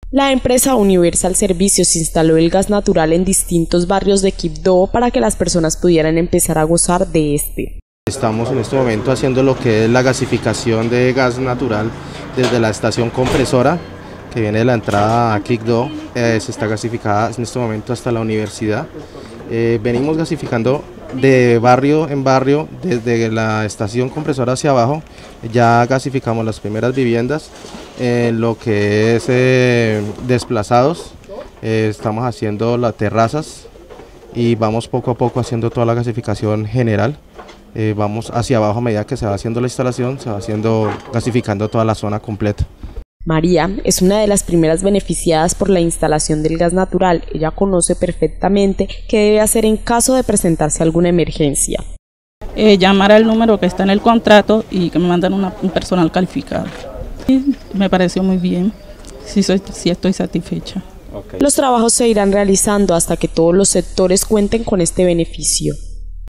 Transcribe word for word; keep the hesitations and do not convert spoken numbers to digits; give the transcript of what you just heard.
La empresa Universal Servicios instaló el gas natural en distintos barrios de Quibdó para que las personas pudieran empezar a gozar de este. Estamos en este momento haciendo lo que es la gasificación de gas natural desde la estación compresora que viene de la entrada a Quibdó. Eh, se está gasificada en este momento hasta la universidad. Eh, venimos gasificando de barrio en barrio, desde la estación compresora hacia abajo. Ya gasificamos las primeras viviendas, eh, lo que es eh, desplazados, eh, estamos haciendo las terrazas y vamos poco a poco haciendo toda la gasificación general. Eh, vamos hacia abajo a medida que se va haciendo la instalación, se va haciendo gasificando toda la zona completa. María es una de las primeras beneficiadas por la instalación del gas natural. Ella conoce perfectamente qué debe hacer en caso de presentarse alguna emergencia. Eh, llamar al número que está en el contrato y que me mandan una, un personal calificado. Y me pareció muy bien, sí, soy, sí estoy satisfecha. Okay. Los trabajos se irán realizando hasta que todos los sectores cuenten con este beneficio.